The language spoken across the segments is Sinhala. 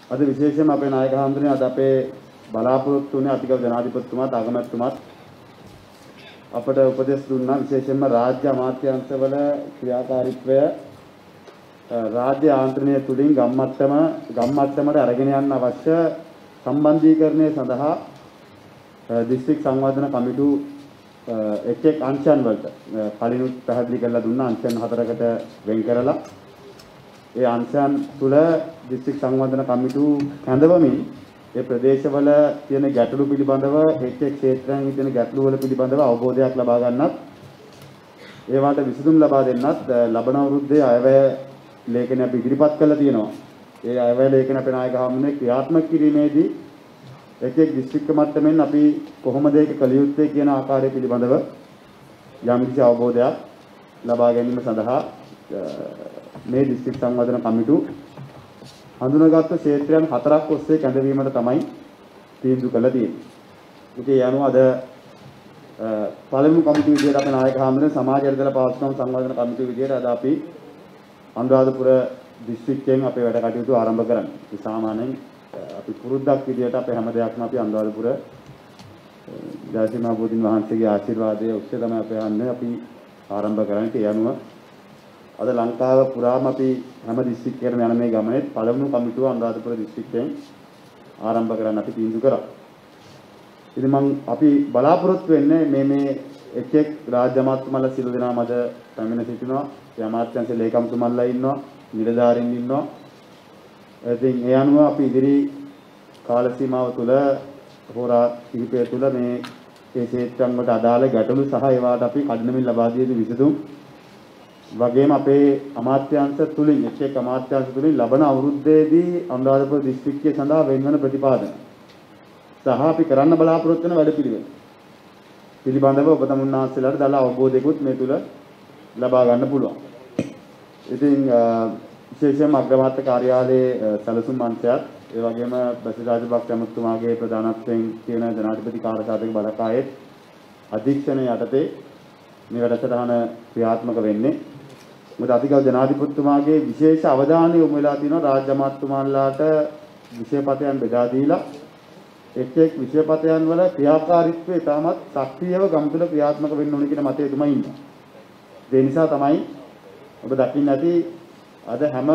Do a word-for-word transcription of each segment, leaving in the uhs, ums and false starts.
අද විශේෂයෙන්ම අපේ නායක හඳුනේ අද අපේ බලාපොරොත්තු වුණේ අතිගරු ජනාධිපතිතුමාත් අගමැතිතුමාත් අපට උපදෙස් දුන්නා විශේෂයෙන්ම රාජ්‍ය අමාත්‍යාංශවල ක්‍රියාකාරීත්වය රාජ්‍ය ආන්ත්‍රණය තුලින් ගම්මට්ටම ගම්මට්ටමට අරගෙන යන්න අවශ්‍ය සම්බන්ධීකරණය සඳහා දිස්ත්‍රික් සංවර්ධන කමිටු එක් එක් අංශයන් වලට කලිනුත් පැහැදිලි කරලා දුන්නා අංශයන් හතරකට වෙන් කරලා ඒ අංශයන් තුල දිස්ත්‍රික් සංවර්ධන කමිටු කැඳවමින් ඒ ප්‍රදේශවල තියෙන ගැටලු පිළිබඳව එක් එක් ක්ෂේත්‍රයන් තියෙන ගැටලු වල පිළිබඳව අවබෝධයක් ලබා ගන්නත් ඒවට විසඳුම් ලබා දෙන්නත් ලබන අවුරුද්දේ අයවැය ලේඛන අපි ඉදිරිපත් කළා තියෙනවා. ඒ අයවැය ලේඛන අපේ නායක හමුනේ ක්‍රියාත්මක කිරීමේදී එක් එක් දිස්ත්‍රික්ක මට්ටමින් අපි කොහොමද ඒක කළ යුත්තේ කියන ආකාරය පිළිබඳව යම් කිසි අවබෝධයක් ලබා ගැනීම සඳහා මේ දිස්ත්‍රික් සංවර්ධන කමිටු හඳුනාගත් ක්ෂේත්‍රයන් හතරක් ඔස්සේ කැඳවීමට තමයි තීන්දුව කළා තියෙන්නේ. ඉතින් ඒ අනුව අද පළමු කමිටුව විදිහට අපේ නායක හමුනේ සමාජ එළදෙන පවත්වන සංවර්ධන කමිටුව විදිහට අද අපි අනුරාධපුර දිස්ත්‍රික්කයෙන් අපේ වැඩ කටයුතු ආරම්භ කරන්නේ. ඒ සාමාන්‍යයෙන් අපි පුරුද්දක් විදිහට අපේ හැම දෙයක්ම අපි අනුරාධපුර ජයසිංහ බෝධීන් වහන්සේගේ ආශිර්වාදයේ ඔස්සේ තමයි අපි යන්නේ අපි ආරම්භ කරන්නේ. ඒ අනුව අද ලංකාව පුරාම අපි හැම දිස්ත්‍රික්කයකම යන මේ ගමනේ පළමු කමිටුව අනුරාධපුර දිස්ත්‍රික්කයෙන් ආරම්භ කරන්න අපි තීන්දුව කරා. ඉතින් මම අපි බලාපොරොත්තු වෙන්නේ මේ මේ එක් එක් රාජ්‍ය අමාත්‍යතුමාලා සියලු දෙනාම අද පැමිණ සිටිනවා. ඒ අමාත්‍යාංශ ලේකම්තුමාලා ඉන්නවා, නිලධාරීන් ඉන්නවා. ඉතින් ඒ අනුව අපි ඉදිරි කාල සීමාව තුළ හෝරා කිහිපය තුළ මේ ඒ ක්ෂේත්‍රයන් වලට අදාළ ගැටලු සහ ඒවාට අපි කඩිනමින් ලබා දිය යුතු විසඳුම් වගේම අපේ අමාත්‍යාංශ තුලින් එක් එක් අමාත්‍යාංශ තුලින් ලබන අවුරුද්දේදී අනුරාධපුර දිස්ත්‍රික්කය සඳහා වෙන්වන ප්‍රතිපාදන සහ අපි කරන්න බලාපොරොත්තු වෙන වැඩපිළිවෙල පිළිබඳව ඔබ තමුන්නාන්සේලාට දාලා අවබෝධයකුත් මේ තුල ලබා ගන්න පුළුවන්. ඉතින් විශේෂයෙන්ම අග්‍රාමාත්‍ය කාර්යාලයේ සැලසුම් අංශයත් ඒ වගේම බසිර් රාජපක්ෂ ඇමතුමාගේ ප්‍රධානත්වයෙන් තියෙන ජනාධිපති කාර්යසාධක බලකායේ අධීක්ෂණය යටතේ මේ වැඩසටහන ක්‍රියාත්මක වෙන්නේ. මොකද අධිකරු ජනාධිපතිතුමාගේ විශේෂ අවධානය යොමු වෙලා තියෙනවා රාජ්‍ය අමාත්‍යතුමාලාට විෂයපතයන් බෙදා දීලා එක් එක් විෂයපතයන් වල ක්‍රියාකාරීත්වය ඉතාමත් සක්‍රියව ගම්තුල ක්‍රියාත්මක වෙන්න ඕනේ කියන මතය තුමයි ඉන්නවා. ඒ නිසා තමයි ඔබ දකින්න ඇති අද හැම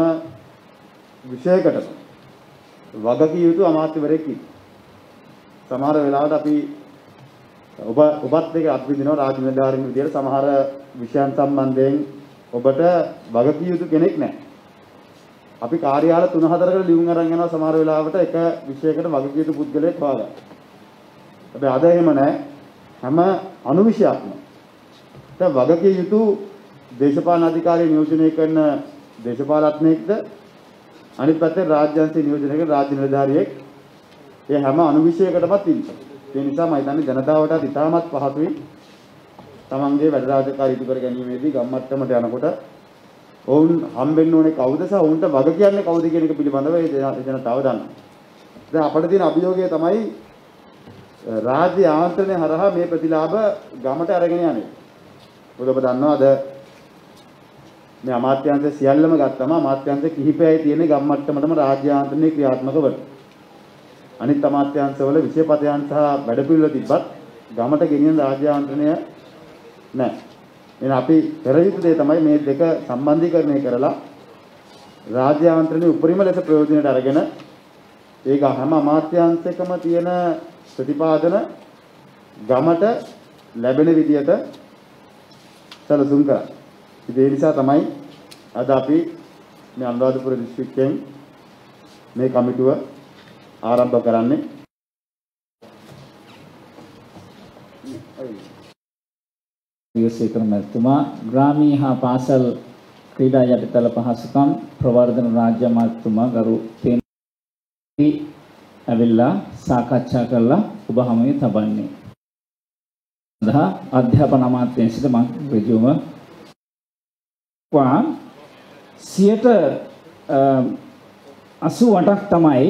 විෂයකටම වගකිය යුතු අමාත්‍යවරයෙක් ඉන්නවා. සමහර වෙලාවට අපි ඔබ ඔබත් එක්ක අත්විඳිනවා රාජ්‍ය නිලධාරීන් විදියට සමහර විෂයන් සම්බන්ධයෙන් ඔබට වගකිය යුතු කෙනෙක් නැහැ. අපි කාර්යාල තුන හතරකට ලියුම් අරන් යනවා සමහර වෙලාවට එක විෂයකට වගකිය යුතු පුද්ගලයෙක් හොයාගන්න. හැබැයි අද එහෙම නැහැ. හැම අනුවිෂයක්ම දැන් වගකිය යුතු දේශපාලන අධිකාරිය නියෝජනය කරන දේශපාලඥයෙක්ද අනිත් පැත්තේ රාජ්‍යාංශ නියෝජනය කරන රාජ්‍ය නිලධාරියෙක් ඒ හැම අනුවිෂයකටමත් ඉන්නවා. ඒ නිසා මම හිතන්නේ ජනතාවටත් ඉතාමත් පහසුයි තමන්ගේ වැඩ රාජකාරී ඉටු කර ගැනීමේදී ගම්මට්ටමට යනකොට ඔවුන් හම්බෙන්න ඕනේ කවුද සහ ඔවුන්ට වග කියන්නේ කවුද කියන එක පිළිබඳව ඒ ජනතාව දන්නවා. දැන් අපිට තියෙන අභියෝගය තමයි රාජ්‍ය ආන්ත්‍රණය හරහා මේ ප්‍රතිලාභ ගමට අරගෙන යන්නේ. මොකද ඔබ දන්නවාද මේ අමාත්‍යාංශ සියල්ලම ගත්තම අමාත්‍යාංශ කිහිපයයි තියෙන ගම්මට්ටමටම රාජ්‍ය ආන්ත්‍රණය ක්‍රියාත්මක වෙනවා. අනිත් අමාත්‍යාංශවල විෂයපතයන් සහ වැඩපිළිවෙල තිබ්බත් ගමට ගෙනියන රාජ්‍ය ආන්ත්‍රණය නැහැ. එහෙනම් අපි කර යුතු දේ තමයි මේ දෙක සම්බන්ධීකරණය කරලා රාජ්‍ය ආන්ත්‍රණය උපරිම ලෙස ප්‍රයෝජනයට අරගෙන ඒක හැම අමාත්‍යාංශයකම තියෙන ප්‍රතිපාදන ගමට ලැබෙන විදියට සැලසුම් කරා. ඒ නිසා තමයි අද අපි මේ අනුරාධපුර දිස්ත්‍රික්කයෙන් මේ කමිටුව ආරම්භ කරන්නේ. විශේෂකරණ මැතිතුමා ග්‍රාමීය හා පාසල් ක්‍රීඩා යටිතල පහසුකම් ප්‍රවර්ධන රාජ්‍ය අමාත්‍යතුමා ගරු තේන්ති ඇවිල්ලා සාකච්ඡා කරලා ඔබ හමුවේ තබන්නේ. සඳහා අධ්‍යාපන අමාත්‍යයෙන් සිට මම ඍජුවම වා සියයට අසූ අටක් තමයි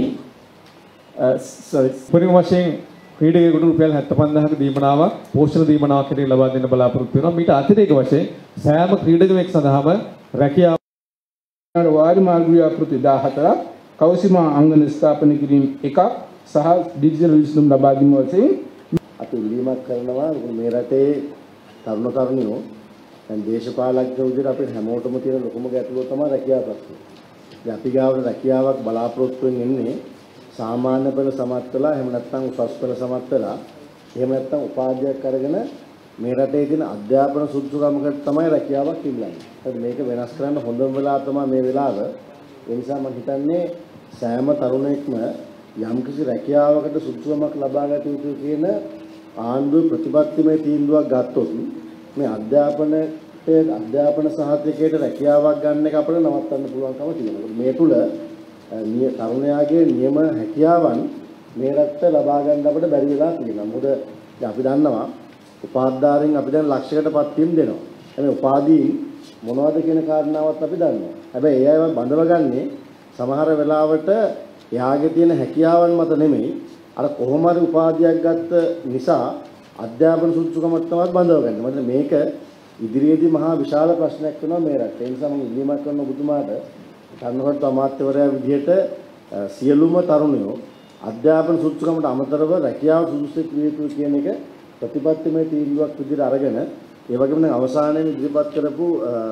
පරිම වශයෙන් ක්‍රීඩකයෙකුට රුපියල් හැත්තෑ පන්දාහක දීමනාවක් පෝෂණ දීමනාවක් හැටියට ලබා දෙන්න බලාපොරොත්තු වෙනවා. මීට අතිරේක වශයෙන් සෑම ක්‍රීඩකයෙක් සඳහාම රැකියාව වාරි මාර්ග ව්‍යාපෘති දාහතරක් කෞසිමා අංගන ස්ථාපන කිරීම එකක් සහ ඩිජිටල් විසඳුම් ලබා දීම වශයෙන් අපි ඉල්ලීමක් කරනවා මේ රටේ තරුණ තරුණියෝ දැන් දේශපාලඥයෝ විදිහට අපිට හැමෝටම තියෙන ලොකුම ගැටලුව තමයි රැකියාව ප්‍රශ්නේ. දැන් අපි ගාවට රැකියාවක් බලාපොරොත්තුෙන් ඉන්නේ සාමාන්‍ය පෙළ සමත් වෙලා එහෙම නැත්නම් උසස් පෙළ සමත් වෙලා එහෙම නැත්නම් උපාධියක් අරගෙන මේ රටේ තියෙන අධ්‍යාපන සුදුසුකමකට තමයි රැකියාවක් ඉල්ලන්නේ. ඒත් මේක වෙනස් කරන්න හොඳම වෙලාව තමයි මේ වෙලාව. ඒ නිසා මම හිතන්නේ සෑම තරුණයෙක්ම යම්කිසි රැකියාවකට සුදුසුකමක් ලබා ගත යුතු කියන ආණ්ඩුවේ ප්‍රතිපත්තිමය තීන්දුවක් ගත්තොත් මේ අධ්‍යාපනයේ අධ්‍යාපන සහතිකයට රැකියාවක් ගන්න එක අපිට නවත්තන්න පුළුවන්කම තියෙනවා. මේ තුල තරුණයාගේ නියම හැකියාවන් මේ රටට ලබා ගන්න අපිට බැරි වෙලා තියෙනවා. මොකද අපි දන්නවා උපාධිධාරීන් අපි දැන් ලක්ෂයකටපත් වීම දෙනවා. හැබැයි උපාධීන් මොනවද කියන කාරණාවත් අපි දන්නවා. හැබැයි ඒ අයව බඳවගන්නේ සමහර වෙලාවට එයාගේ තියෙන හැකියාවන් මත නෙමෙයි අර කොහොම හරි උපාධියක් ගත්ත නිසා අධ්‍යාපන සුදුසුකමක් තමයි බඳවගන්නේ. මොකද මේක ඉදිරියේදී මහා විශාල ප්‍රශ්නයක් වෙනවා මේ රටේ. ඒ නිසා මම ඉල්ලීමක් කරන ඔබතුමාට තරුණකත් අමාත්‍යවරයා විදිහට සියලුම තරුණයෝ අධ්‍යාපන සුදුසුකමට අමතරව රැකියාව සුදුසු ක්‍රියාතු කියන එක ප්‍රතිපත්තිමය තීන්දුවක් විදිහට අරගෙන ඒ වගේම දැන් අවසානයේ ඉදිරිපත් කරපු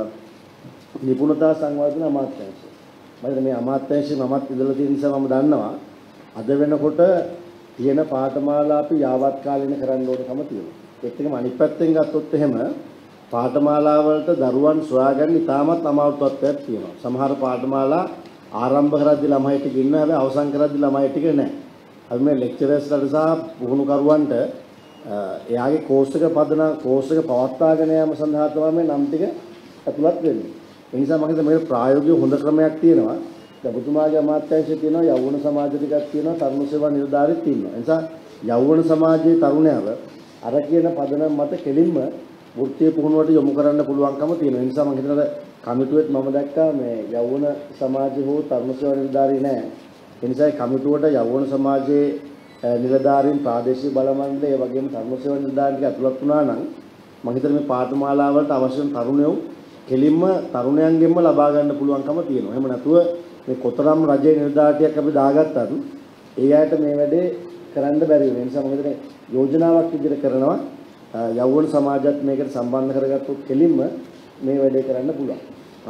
නිපුණතා සංවර්ධන අමාත්‍යාංශය. මම මේ අමාත්‍යාංශය මමත් ඉඳලා තියෙන නිසා මම දන්නවා අද වෙනකොට තියෙන පාඨමාලා අපි යාවත් කාලින කරන්න ඕනකම තියෙනවා. ඒත් එකම අනිත් පැත්තෙන් ගත්තොත් එහෙම පාඨමාලා වලට දරුවන් සොයාගන්න ඉතාමත් අමාරු තත්ත්වයක් තියෙනවා. සමහර පාඨමාලා ආරම්භ කරද්දී ළමයි ටික ඉන්න හැබැයි අවසන් කරද්දී ළමයි ටික නැහැ. අපි මේ ලෙක්චරර්ස්ලාට සහ පුහුණුකරුවන්ට එයාගේ කෝස් එක පදන කෝස් එක පවත්වාගෙන යාම සඳහා තමයි මේ නම් ටික ඇතුළත් වෙන්නේ. ඒ නිසා මම හිතන්නේ මේක ප්‍රායෝගික හොඳ ක්‍රමයක් තියෙනවා. දැන් ඔබතුමාගේ අමාත්‍යාංශය තියෙනවා, යෞවන සමාජ ටිකක් තියෙනවා, තරුණ සේවා නිලධාරීත් ඉන්නවා. ඒ නිසා යෞවන සමාජයේ තරුණයව අර කියන පදනම මත කෙලින්ම වෘත්තීය පුහුණුවට යොමු කරන්න පුළුවන්කම තියෙනවා. ඒ නිසා මම හිතනවා කමිටුවෙත් මම දැක්කා මේ යෞවන සමාජය හෝ තරුණ සේවා නිලධාරී නැහැ. ඒ නිසා කමිටුවට යෞවන සමාජයේ නිලධාරීන් ප්‍රාදේශීය බල මණ්ඩලය ඒ වගේම තරුණ සේවා නිලධාරීන් ඇතුළත් වුණා නම් මම හිතන්නේ මේ පාඨමාලා වලට අවශ්‍ය තරුණයෝ කෙලින්ම තරුණයන්ගෙන්ම ලබා ගන්න පුළුවන්කම තියෙනවා. එහෙම නැතුව මේ කොතරම් රජයේ නිලධාරියෙක් අපි දාගත්තත් ඒ අයට මේ වැඩේ කරන්න බැරි වෙන නිසා මම හිතන්නේ යෝජනාවක් විදිහට කරනවා යෞවන සමාජයත් මේකට සම්බන්ධ කරගත්තොත් කෙලින්ම මේ වැඩේ කරන්න පුළුවන්.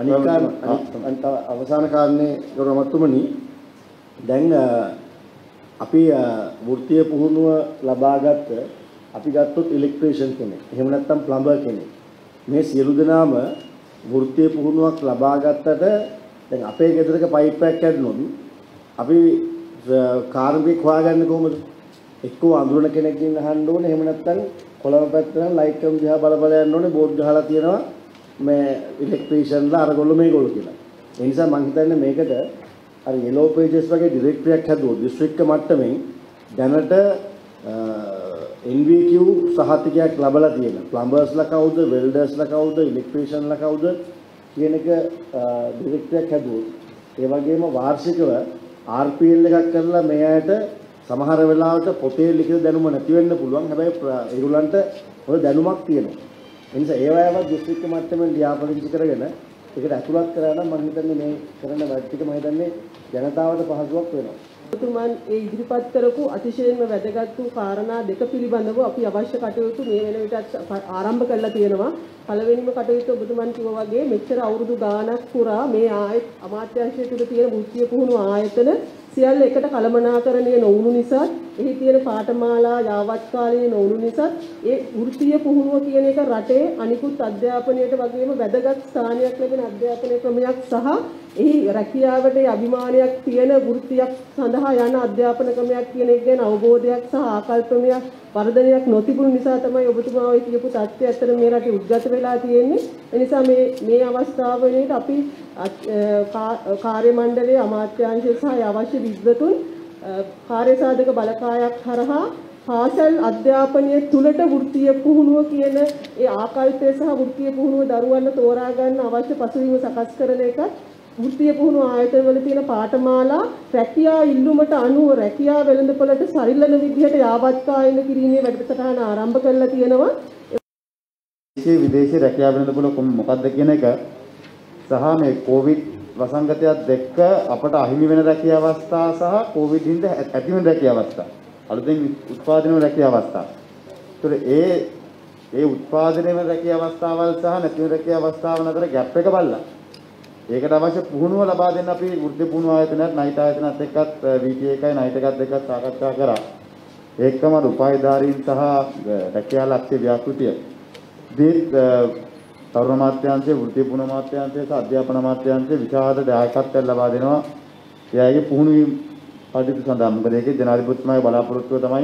අනික අවසාන කාරණේ ගෞරවමත්තුමනි දැන් අපි වෘත්තීය පුහුණුව ලබාගත්ත අපි ගත්තොත් ඉලෙක්ට්‍රීෂියන් කෙනෙක්. එහෙම නැත්නම් ප්ලම්බර් කෙනෙක්. මේ සියලු දෙනාම වෘත්තීය පුහුණුවක් ලබා ගත්තට දැන් අපේ ගෙදරක පයිප් එකක් කැඩුනොත් අපි කාර්මිකයෙක් හොයාගන්නේ කොහොමද? එක්කෝ අඳුරන කෙනෙක්ගෙන් අහන්න ඕනේ. එහෙම නැත්නම් කොළඹ පැත්තට නම් ලයිට් එක දිහා බල බල යන්න ඕනේ. බෝඩ් ගහලා තියෙනවා මේ ඉලෙක්ට්‍රීෂියන්ලා අරගොල්ලෝ මේගොල්ලෝ කියලා. ඒ නිසා මම හිතන්නේ මේකට අර yellow pages වගේ ඩිරෙක්ටරියක් හැදුවොත් දිස්ත්‍රික්ක මට්ටමින් දැනට N V Q සහතිකයක් ලැබලා තියෙනවා. ප්ලම්බර්ස්ලා කවුද, වෙල්ඩර්ස්ලා කවුද, ඉලෙක්ට්‍රීෂියන්ලා කවුද කියන එක ඩිරෙක්ටරියක් හැදුවොත් ඒ වගේම වාර්ෂිකව R P L එකක් කරලා මේ අයට සමහර වෙලාවට පොතේ ලිඛිත දැනුම නැති වෙන්න පුළුවන්. හැබැයි ඒගොල්ලන්ට හොඳ දැනුමක් තියෙනවා. ඒ නිසා ඒවයවත් දිස්ත්‍රික්ක මට්ටමින් ලියාපදිංචි කරගෙන ඒකට ඇතුළත් කරා නම් මම හිතන්නේ මේ කරන වැඩ ටික මම හිතන්නේ ජනතාවට පහසුවක් වෙනවා. ඔබතුමන් ඒ ඉදිරිපත් කරපු අතිශයින්ම වැදගත් වූ කාරණා දෙක පිළිබඳව අපි අවශ්‍ය කටයුතු මේ වෙන විටත් ආරම්භ කරලා තියෙනවා. පළවෙනිම කටයුතු ඔබතුමන් කිව්වා වගේ මෙච්චර අවුරුදු ගාණක් පුරා මේ ආයත අමාත්‍යාංශය තුළ තියෙන වෘත්තීය පුහුණු ආයතන සියල්ල එකට කළමනාකරණය නොවුණු නිසා එහි තියෙන පාඨමාලා යාවත්කාලීන නොවුණු නිසා ඒ වෘත්තීය පුහුණුව කියන එක රටේ අනිකුත් අධ්‍යාපනයට වගේම වැදගත් ස්ථානයක් ලැබෙන අධ්‍යාපන ක්‍රමයක් සහ එහි රැකියාවට අභිමානයක් තියෙන වෘත්තියක් සඳහා යන අධ්‍යාපන ක්‍රමයක් කියන එක ගැන අවබෝධයක් සහ ආකල්පමයක් වර්ධනයක් නොතිබුණු නිසා තමයි ඔබතුමා ඔය කියපු තත්ත්වය ඇත්තට මේ රටේ උද්ගත වෙලා තියෙන්නේ. ඒ නිසා මේ මේ අවස්ථාව වෙලෙට අපි කාර්ය මණ්ඩලයේ අමාත්‍යාංශය සහ අවශ්‍ය විද්වතුන් කාර්ය සාධක බලකායක් හරහා පාසල් අධ්‍යාපනයේ තුලට වෘත්තීය පුහුණුව කියන ඒ ආකල්පය සහ වෘත්තීය පුහුණුව දරුවන්ට තෝරා ගන්න අවශ්‍ය පසුබිම සකස් කරන එක වෘත්තීය පුහුණු ආයතන වල තියෙන පාඨමාලා රැකියා ඉල්ලුමට අනුව රැකියා වෙළඳපොළට සරිලන විදිහට යාවත්කායන කිරීමේ වැඩසටහන ආරම්භ කරලා තියෙනවා. විදේශී විදේශී රැකියා වෙළඳපොළ මොකක්ද කියන එක සහ මේ කොවිඩ් වසංගතයත් එක්ක අපට අහිමි වෙන රැකිය අවස්ථා සහ කොවිඩ් හින්දා ඇති වෙන රැකිය අවස්ථා. අලුතෙන් උත්පාදනය වෙන රැකිය අවස්ථා. ඒතර ඒ ඒ උත්පාදනය වෙන රැකිය අවස්ථාවල් සහ නැති වෙන රැකිය අවස්ථාවල් අතර ગેප් එක බලලා ඒකට අවශ්‍ය පුහුණුව ලබා දෙන්න අපි වෘත්ති පුහුණුව ආයතනයත් නයිට් ආයතනත් එක්කත් වී ටී එකයි නයිට් එකත් එක්කත් සාකච්ඡා කරා. ඒකම උපායධාරීන් සහ රැකියා ලක්ෂ්‍ය ව්‍යාපෘතිය දීත් තරුණ අමාත්‍යාංශයේ වෘත්ති පුහුණුව අමාත්‍යාංශයේ සහ අධ්‍යාපන අමාත්‍යාංශයේ විශාල දායකත්වයක් ලබා දෙනවා. එයාගේ පුහුණු වීම කටයුතු සඳහා. මොකද ඒකේ ජනාධිපතිතුමාගේ බලාපොරොත්තුව තමයි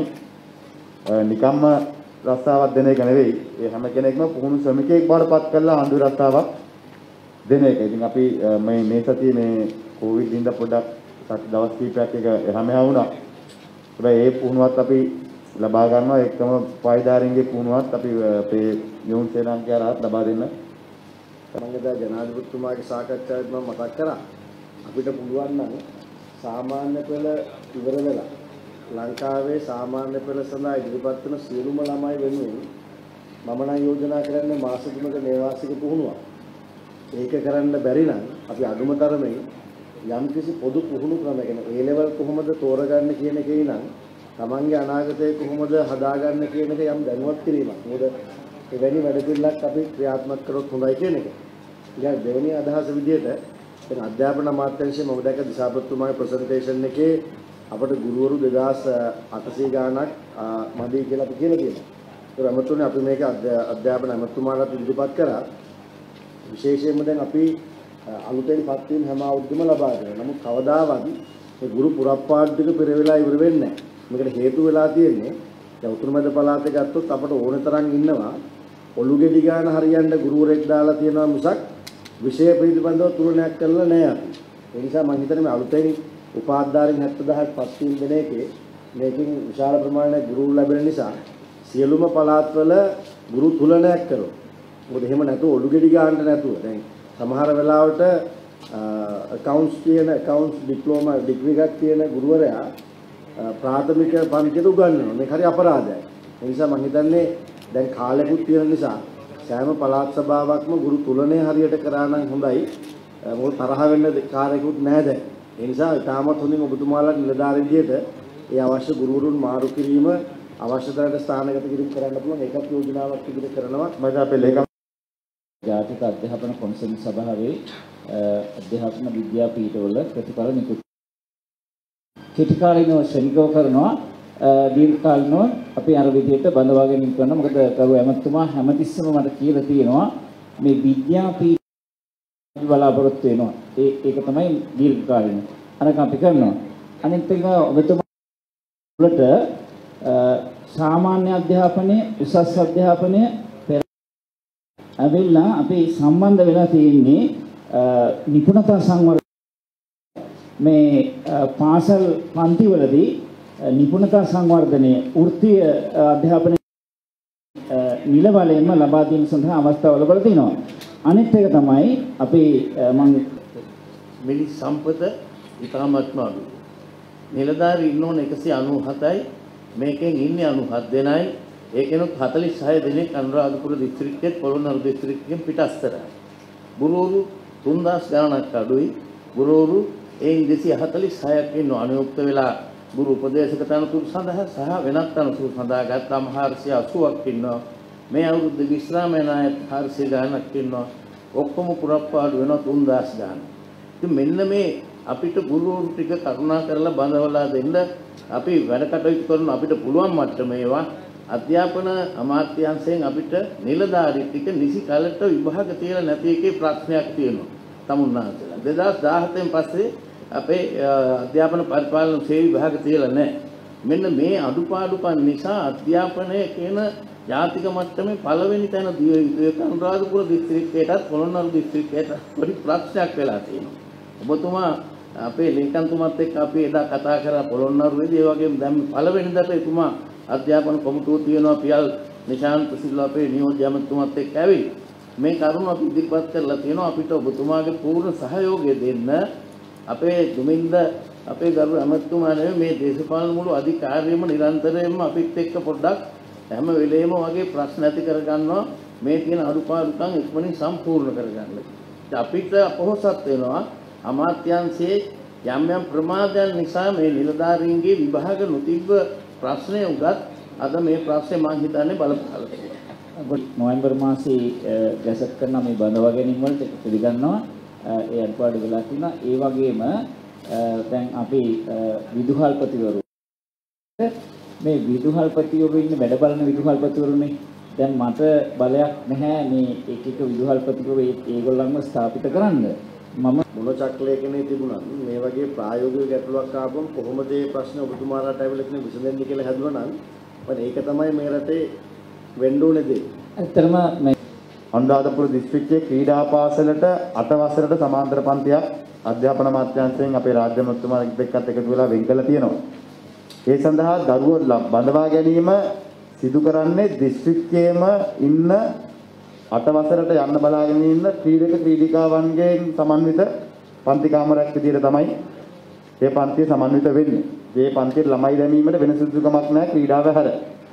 නිකම්ම රස්සාවක් දෙන එක නෙවෙයි. ඒ හැම කෙනෙක්ම පුහුණු ශ්‍රමිකයෙක් බවට පත් කරලා ආණ්ඩු රස්සාවක් දෙන එක. ඉතින් අපි මේ මේ සතියේ මේ කොවිඩ් හින්දා පොඩ්ඩක් දවස් කිහිපයක් එක එහාම එහා වුණා. හැබැයි ඒ පුහුණුවත් අපි ලබා ගන්නවා. ඒකම පායිදාරින්ගේ පුහුණුවත් අපි අපේ යොන් සේනාංකයාට ලබා දෙන්න. තමන්ගේ ජනාධිපතිතුමාගේ සාකච්ඡාවෙත් මම මතක් කරා. අපිට පුළුවන් නම් සාමාන්‍ය පෙළ ඉවර වෙලා ලංකාවේ සාමාන්‍ය පෙළ සඳහා ඉදිරිපත් වෙන සියලුම ළමයි වෙනුවෙන් මම නම් යෝජනා කරන්නේ මාස තුනක නේවාසික පුහුණුවක්. ඒක කරන්න බැරි නම් අපි අඳුම තරමේ යම්කිසි පොදු පුහුණු ක්‍රමයකින් ඒ ලෙවල් කොහොමද තෝරගන්න කියන එකේ නම් තමන්ගේ අනාගතය කොහොමද හදාගන්න කියන එක යම් දැනුවත් කිරීමක්. මොකද එවැනි වැඩ පිළිලක් අපි ක්‍රියාත්මක කරොත් හොඳයි කියන එක. ඊට දෙවෙනි අදහස විදිහට දැන් අධ්‍යාපන අමාත්‍යාංශයේ මම දැක්ක දිසාපතිතුමාගේ ප්‍රසන්ටේෂන් එකේ අපට ගුරුවරු දෙදාස් අටසිය ගාණක් මදි කියලා අපි කියලා තියෙනවා. ඒක අමතුනේ අපි මේක අධ්‍යාපන අමාත්‍යතුමාට ඉදිරිපත් කරා. විශේෂයෙන්ම දැන් අපි අලුතෙන් පත් වීම හැම අවුරුද්දම ලබා දෙනවා. නමුත් කවදාවත් මේ ගුරු පුරප්පාඩු ටික පෙර වෙලා ඉවර වෙන්නේ නැහැ. මේකට හේතු වෙලා තියෙන්නේ දැන් උතුරු මැද පළාතේ ගත්තොත් අපට ඕන තරම් ඉන්නවා ඔලු ගෙඩි ගන්න හරියන්න ගුරුවරයෙක් දාලා තියෙනවා මිසක් විෂය පිළිබඳව තුලනයක් කරලා නැහැ අපි. ඒ නිසා මම හිතන්නේ මේ අලුතෙන් උපාධාරීන් හැත්තෑ දහසක් පත් වීම දෙන එකේ මේකෙන් විශාල ප්‍රමාණයක් ගුරු ලැබෙන නිසා සියලුම පළාත්වල ගුරු තුලනයක් කරනවා. මොකද එහෙම නැතුව ඔලු ගෙඩි ගන්න නැතුව දැන් සමහර වෙලාවට accounts කියන accounts diploma degree එකක් තියෙන ගුරුවරයා ප්‍රාථමික පන්තියට උගන්වනවා. මේක හරි අපරාධයක්. ඒ නිසා මම හිතන්නේ දැන් කාලෙකුත් තියෙන නිසා සෑම පළාත් සභාවක්ම ගුරු තුලනය හරියට කරා නම් හොඳයි. මොකද තරහ වෙන්න කාර්යකුත් නැහැ දැන්. ඒ නිසා තාමත් හොඳින් ඔබතුමාලා නිලධාරී විදියට ඒ අවශ්‍ය ගුරුවරුන් මාරු කිරීම අවශ්‍ය තරමට ස්ථානගත කිරීම කරන්න පුළුවන් ඒකත් යෝජනාවක් ඉදිරියට කරනවා. මම අපේ ලේකම් ජාතික අධ්‍යාපන කොමිසම සභාවේ අධ්‍යාපන විද්‍යාපීඨවල ප්‍රතිඵල නිකුත් කෙටි කාලිනව ශ්‍රමිකව කරනවා දීර්ඝ කාලිනව අපි අර විදිහට බඳවා ගැනීම කරනවා. මොකද කරු ඇමතුමා හැමතිස්සම මට කියලා තියෙනවා මේ විද්‍යාපීඨ බලාපොරොත්තු වෙනවා. ඒ ඒක තමයි දීර්ඝ කාලින. අනක අපි කරනවා. අනිත් එක ඔබතුමා වලට සාමාන්‍ය අධ්‍යාපනය, උසස් අධ්‍යාපනය ඇවිල්ලා අපි සම්බන්ධ වෙලා තියෙන්නේ නිපුණතා සංවර්ධන මේ පාසල් පන්තිවලදී නිපුණතා සංවර්ධනය වෘත්තීය අධ්‍යාපන නිල බලයෙන්ම ලබා දීම සඳහා අවස්ථාව ලැබලා තිනවා. අනිත් එක තමයි අපි මම මිනිස් සම්පත ඉතාමත්ම අඩුයි. නිලධාරී ඉන්න ඕන එකසිය අනූහතයි මේකෙන් ඉන්නේ අනූහත දෙනයි. ඒකෙනුත් හතළිස් හය දෙනෙක් අනුරාධපුර දිස්ත්‍රික්කයේ පොළොන්නරු දිස්ත්‍රික්කයෙන් පිටස්තරයි. ගුරුවරු තුන්දාස් ගණනක් අඩුයි. ගුරුවරු එයින් දෙසිය හතළිස් හයක් ඉන්නවා අනුයුක්ත වෙලා ගුරු උපදේශක තනතුරු සඳහා සහ වෙනත් තනතුරු සඳහා ගත්තාම හාරසිය අසූවක් ඉන්නවා. මේ අවුරුද්ද විශ්‍රාම යන අය හාරසිය ගණනක් ඉන්නවා. ඔක්කොම පුරප්පාඩු වෙනවා තුන්දාස් ගණන්. ඉතින් මෙන්න මේ අපිට ගුරුවරු ටික කරුණා කරලා බඳවලා දෙන්න අපි වැඩ කටයුතු කරන අපිට පුළුවන් මට්ටම ඒවා අධ්‍යාපන අමාත්‍යාංශයෙන් අපිට නිලධාරී ටික නිසි කාලයට විභාග තියලා නැති එකේ ප්‍රශ්නයක් තියෙනවා තමුන්නාන්සලා. දෙදාස් දාහතෙන් පස්සේ අපේ අධ්‍යාපන පරිපාලන සේවය විභාග තියලා නැහැ. මෙන්න මේ අඩුපාඩුකම් නිසා අධ්‍යාපනය කියන ජාතික මට්ටමේ පළවෙනි තැන දිය යුතුයි. අනුරාධපුර දිස්ත්‍රික්කයටත් පොළොන්නරු දිස්ත්‍රික්කයට පොඩි ප්‍රශ්නයක් වෙලා තියෙනවා. ඔබතුමා අපේ ලේකම්තුමත් එක්ක අපි එදා කතා කරා පොළොන්නරුවේදී ඒ වගේම දැන් පළවෙනි දත එතුමා අධ්‍යාපන කොමිටුව තියෙනවා පියල් නිශාන්ත සිල්වා අපේ නියෝජ්‍ය ඇමතුමත් එක්ක ඇවිත් මේ කරුණ අපි ඉදිරිපත් කරලා තියෙනවා. අපිට ඔබතුමාගේ පූර්ණ සහයෝගය දෙන්න අපේ දුමින්ද අපේ ගරු ඇමතුමා නෙවෙයි මේ දේශපාලන මුළු අධිකාරියම නිරන්තරයෙන්ම අපිත් එක්ක පොඩ්ඩක් හැම වෙලේම වගේ ප්‍රශ්න ඇති කරගන්නවා. මේ තියෙන අඩුපාඩුකම් ඉක්මනින් සම්පූර්ණ කරගන්න. අපිට අපොහසත් වෙනවා අමාත්‍යාංශයේ යම් යම් ප්‍රමාදයන් නිසා මේ නිලධාරීන්ගේ විභාග නොතිබ්බ ප්‍රශ්නය උගත් අද මේ ප්‍රශ්නේ මම හිතන්නේ බලපෑල තිබුණා. නොවැම්බර් මාසයේ ගැසට් කරන මේ බඳවා ගැනීම වලට පිළිගන්නවා ඒ අඩුපාඩු වෙලා තිනවා. ඒ වගේම දැන් අපි විදුහල්පතිවරු මේ විදුහල්පතිවරු ඉන්න වැඩ බලන විදුහල්පතිවරුනේ දැන් මට බලයක් නැහැ මේ එක එක විදුහල්පතිවරු ඒගොල්ලන්ව ස්ථාපිත කරන්න. මම මොන චක්‍රයකනේ තිබුණා මේ වගේ ප්‍රායෝගික ගැටලුවක් ආවම කොහොමද මේ ප්‍රශ්න ඔබතුමාලාට ඇවිල්ලා තියෙන විසඳෙන්නේ කියලා හැදුවා නම් මම ඒක තමයි මේ රටේ වෙන්න ඕනේ දේ. ඇත්තටම මේ අනුරාධපුර දිස්ත්‍රික්කයේ ක්‍රීඩා පාසලට අට වසරට සමාන්තර පන්තියක් අධ්‍යාපන අමාත්‍යාංශයෙන් අපේ රාජ්‍ය මන්ත්‍රීතුමාලා එක්කත් එකතු වෙලා වෙන් කළා තියෙනවා. ඒ සඳහා දරුවෝ බඳවා ගැනීම සිදු කරන්නේ දිස්ත්‍රික්කයේම ඉන්න අට වසරට යන්න බලාගෙන ඉන්න ක්‍රීඩක ක්‍රීඩිකාවන්ගෙන් සමන්විත පන්ති කාමරයක් විදියට තමයි මේ පන්තිය සමන්විත වෙන්නේ. මේ පන්තියේ ළමයි දැමීමට වෙන සුදුසුකමක් නැහැ ක්‍රීඩාව හැර.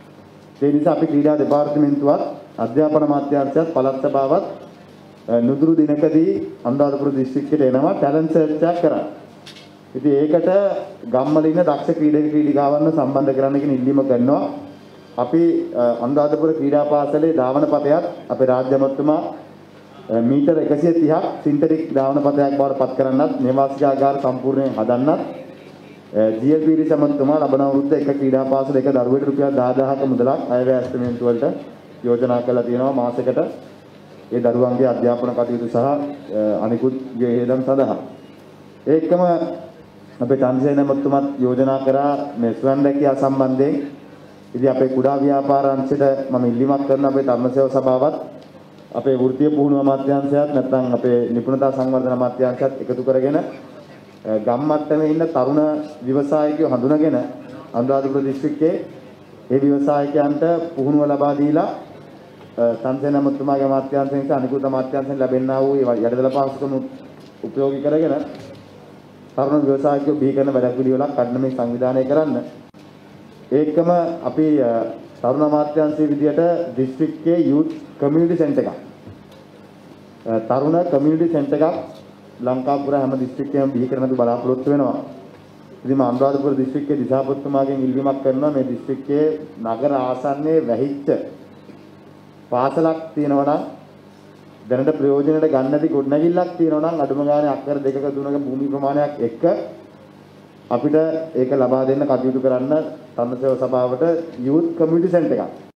ඒ නිසා අපි ක්‍රීඩා දෙපාර්තමේන්තුවත් අධ්‍යාපන අමාත්‍යාංශයත් පළාත් සභාවත් නුදුරු දිනකදී අනුරාධපුර දිස්ත්‍රික්කයට එනවා ටැලන්ට් සර්ච් එකක් කරන්න. ඉතින් ඒකට ගම්වල ඉන්න දක්ෂ ක්‍රීඩක ක්‍රීඩිකාවන්ව සම්බන්ධ කරන්න කියන ඉල්ලීම කරනවා. අපි අනුරාධපුර ක්‍රීඩා පාසලේ ධාවන පතයත් අපේ රාජ්‍ය අමාත්‍යතුමා මීටර එකසිය තිහක් සින්තටික් ධාවන පතයක් බවට පත් කරන්නත් නිවාසිකාගාර සම්පූර්ණයෙන් හදන්නත් ජී එල් පී ඩී සමත්තුමා ලබන අවුරුද්ද එක ක්‍රීඩා පාසල එක දරුවෙකුට රුපියල් දහදාහක මුදලක් අයවැය ඇස්තමේන්තු වලට යෝජනා කරලා තියෙනවා මාසෙකට ඒ දරුවන්ගේ අධ්‍යාපන කටයුතු සහ අනිකුත් ගෙහෙදම් සඳහා. ඒකම අපේ චන්ද්‍රසේන මහත්මයාත් යෝජනා කරා මේ ස්වයං රැකියාව සම්බන්ධයෙන් ඉතින් අපේ කුඩා ව්‍යාපාර අංශයට මම ඉල්ලීමක් කරන අපේ තරුණ සේවා සභාවත් අපේ වෘත්තීය පුහුණුව අමාත්‍යාංශයත් නැත්නම් අපේ නිපුණතා සංවර්ධන අමාත්‍යාංශයත් එකතු කරගෙන ගම් මට්ටමේ ඉන්න තරුණ ව්‍යවසායකයෝ හඳුනගෙන අනුරාධපුර දිස්ත්‍රික්කයේ ඒ ව්‍යවසායකයන්ට පුහුණුව ලබා දීලා සංසේන අමාත්‍යතුමාගේ අමාත්‍යාංශයෙන් සහ අනිකුත් අමාත්‍යාංශයෙන් ලැබෙනා වූ ඒ යටිදල පහසුකම් උපයෝගී කරගෙන තරුණ ව්‍යවසායකයෝ බිහි කරන වැඩ පිළිවෙලක් කඩන මේ සංවිධානය කරන්න. ඒකම අපි තරුණ අමාත්‍යාංශයේ විදියට දිස්ත්‍රික්කයේ යූත් කමියුනිටි සෙන්ටර් එකක් තරුණ කමියුනිටි සෙන්ටර් එකක් ලංකාපුර හැම දිස්ත්‍රික්කයකම බිහි කරන්න බලාපොරොත්තු වෙනවා. ඉතින් මම අනුරාධපුර දිස්ත්‍රික්කයේ දිසාපතිතුමාගෙන් ඉල්ලීමක් කරනවා මේ දිස්ත්‍රික්කයේ නගර ආසන්නයේ වැහිච්ච පාසලක් තියෙනවා නම් දැනට ප්‍රයෝජනෙට ගන්න නැති ගොඩනැගිල්ලක් තියෙනවා නම් අඩුම ගානේ අක්කර දෙකක තුනක භූමි ප්‍රමාණයක් එක්ක අපිට ඒක ලබා දෙන්න කටයුතු කරන්න තරුණ සේවා සභාවට යූත් කමියුනිටි සෙන්ටර් එකක්